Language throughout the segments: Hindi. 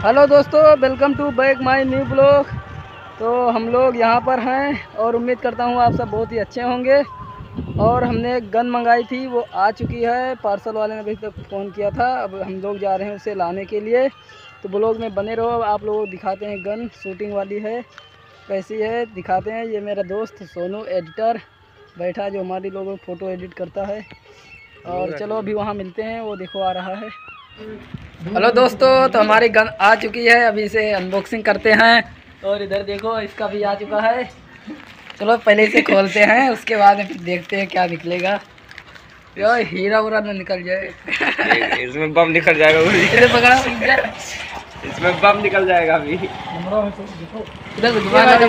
हेलो दोस्तों, welcome to back my new blog. तो हम लोग यहाँ पर हैं और उम्मीद करता हूँ आप सब बहुत ही अच्छे होंगे। और हमने एक गन मंगाई थी, वो आ चुकी है। पार्सल वाले ने अभी तक फ़ोन किया था, अब हम लोग जा रहे हैं उसे लाने के लिए। तो ब्लॉग में बने रहो, आप लोगों को दिखाते हैं। गन शूटिंग वाली है, कैसी है दिखाते हैं। ये मेरा दोस्त सोनू एडिटर बैठा, जो हमारी लोगों को फ़ोटो एडिट करता है। और चलो अभी वहाँ मिलते हैं, वो देखो आ रहा है। हेलो दोस्तों, तो हमारी गन आ चुकी है, अभी इसे अनबॉक्सिंग करते हैं। और इधर देखो, इसका भी आ चुका है। चलो पहले इसे खोलते हैं, उसके बाद फिर देखते हैं क्या निकलेगा। यार हीरा उरा ना निकल जाए। इसमें बम निकल जाएगा। इधर पकड़ा, इसमें बम निकल जाएगा अभी। इधर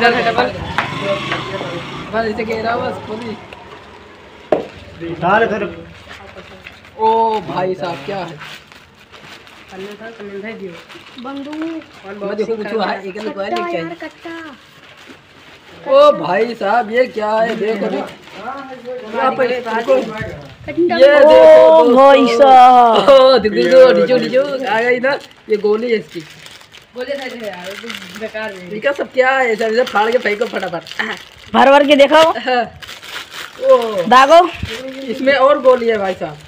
बस इसे घेरा, बस खोली। ओ भाई साहब, क्या है ओ भाई साहब, ये क्या है? देखो ये देखो भाई साहब, आ गई ना। ये गोली है इसकी, बेकार सब क्या है? सब फाड़ के फेंको फटाफट, भर भर के देखो। ओ दागो, इसमें और गोली है भाई साहब।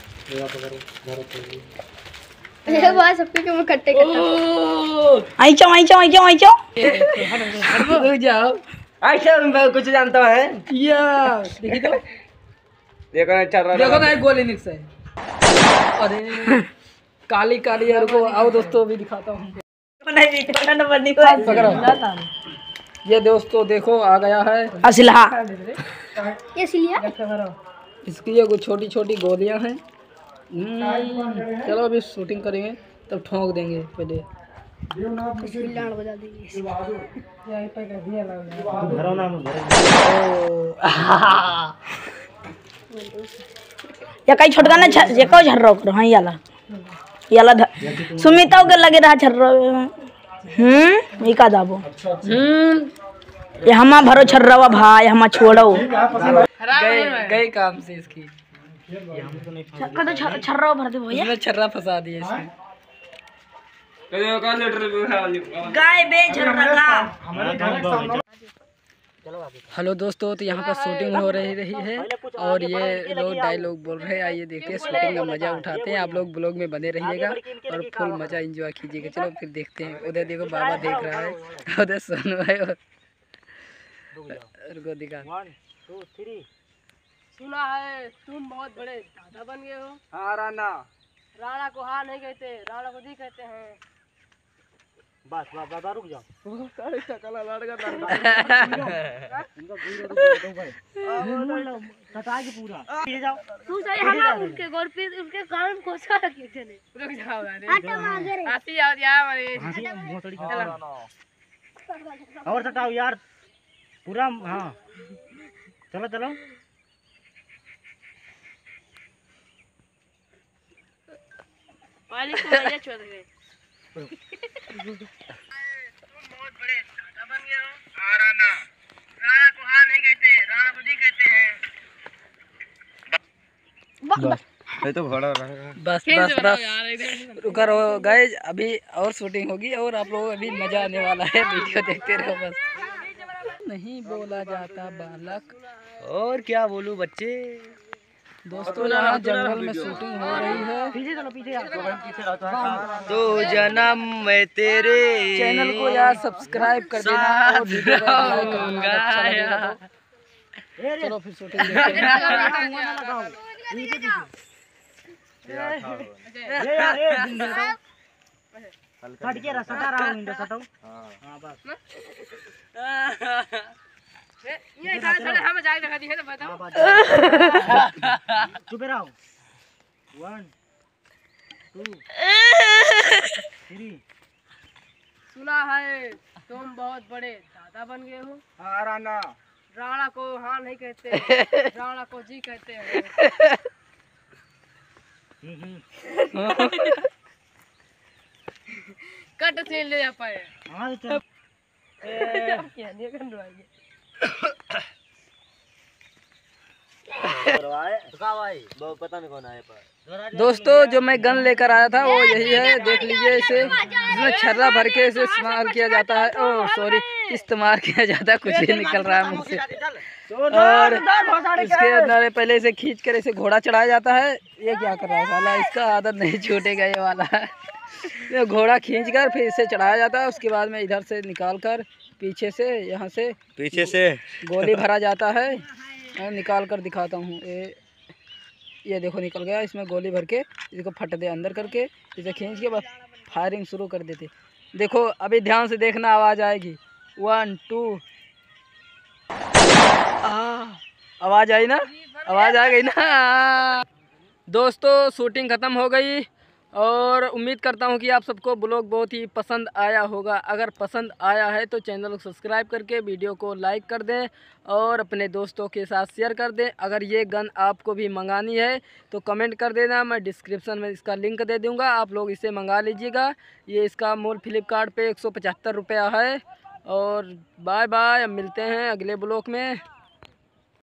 सबके कट्टे रुक जाओ। मैं कुछ जानता है। देखो ना, एक गोली निकल है। अरे काली काली है। रुको, आओ दोस्तों, अभी दिखाता हूँ। ये दोस्तों देखो, आ गया है असलहा। इसकी ये कुछ छोटी छोटी गोलियां हैं। चलो अभी शूटिंग करेंगे, तब ठोंक देंगे पहले। या कई छोटका ना ये को झर्रो करो। हां याला सुमिता के लगे रहा छर्रो। ई का दाबो। ये हमा भरो छर्रवा भाई, हमा छोड़ो गए काम से इसकी। का तो छर्रवा भर दे भैया। इसमें छर्रा फंसा दिया इसमें। गाय बे छर्रा। हेलो दोस्तों, तो यहाँ पर शूटिंग हो रही है और ये लोग डायलॉग बोल रहे हैं। आइए देखते हैं, शूटिंग का मज़ा उठाते हैं। आप लोग ब्लॉग में बने रहिएगा और फुल मज़ा एंजॉय कीजिएगा। चलो फिर देखते हैं। उधर देखो, बाबा देख रहा है, उधर सोनू है। रुको दिखा। 1 2 3। सुना है तुम बहुत बड़े दादा बन गए हो। हाँ राणा। राणा को हाँ नहीं कहते, राणा को जी कहते हैं। बस बाबा रुक जाओ। सता के पूरा ये जाओ। तू सही हम उनके गोर पे उनके कान को सा रखिए चले। रुक जाओ यार, आटा मांगे रे। हंसी आओ यार मेरे। हंसी भोसड़ी चला। और सटाओ यार पूरा। हां चलो चलो। वाली को भैया छोड़ गए। तुम बहुत बड़े दादा बन गए हो। हाँ राणा। राणा को हाँ नहीं कहते, राणा को जी कहते हैं। ये तो बड़ा बस रुका रहो गाइस, अभी और शूटिंग होगी और आप लोग अभी मजा आने वाला है। वीडियो देखते रहो बस। नहीं बोला जाता बालक, और क्या बोलूं बच्चे। दोस्तों यहाँ जंगल में शूटिंग हो रही है। पीछे चलो, पीछे यार तो जन्म में तेरे चैनल को यार सब्सक्राइब कर देना और वीडियो को लाइक करना अच्छा लगेगा तो। चलो फिर शूटिंग देखते हैं। ये यार ये हट के रहा, सटा रहा हूं विंडो सटाओ। हां बस ये साले हम जाके दिखा दी है तो बताओ। चुप रहो। 1 2 3। सुना है तुम बहुत बड़े दादा बन गए हो। हाँ राणा। राणा को हाँ नहीं कहते, राणा को जी कहते हैं। कट सीन ले जा पाए। हां चल क्या नहीं कर रहा है। पता नहीं कौन आया पर। दोस्तों जो मैं गन लेकर आया था वो यही है, देख लीजिए इसे। इसमें छर्रा भर के इसे इस्तेमाल किया जाता है, ओह सॉरी इस्तेमाल किया जाता है, कुछ ही निकल रहा है मुँह से। और इसके अंदर पहले इसे खींच कर इसे घोड़ा चढ़ाया जाता है। ये क्या कर रहा है साला, इसका आदत नहीं छूटेगा ये वाला। ये घोड़ा खींच कर फिर इसे चढ़ाया जाता है। उसके बाद में इधर से निकाल कर पीछे से, यहाँ से पीछे से गोली भरा जाता है। मैं निकाल कर दिखाता हूँ, ये देखो निकल गया। इसमें गोली भर के इसको फट दे अंदर करके, इसे खींच के बस फायरिंग शुरू कर देते। देखो अभी ध्यान से देखना, आवाज़ आएगी 1 2। आवाज़ आई ना, आवाज़ आ गई ना। दोस्तों शूटिंग ख़त्म हो गई और उम्मीद करता हूं कि आप सबको ब्लॉग बहुत ही पसंद आया होगा। अगर पसंद आया है तो चैनल को सब्सक्राइब करके वीडियो को लाइक कर दें और अपने दोस्तों के साथ शेयर कर दें। अगर ये गन आपको भी मंगानी है तो कमेंट कर देना, मैं डिस्क्रिप्शन में इसका लिंक दे दूँगा, आप लोग इसे मंगा लीजिएगा। ये इसका मूल फ्लिपकार्ट पे 175 रुपया है। और बाय बाय, अब मिलते हैं अगले ब्लॉग में।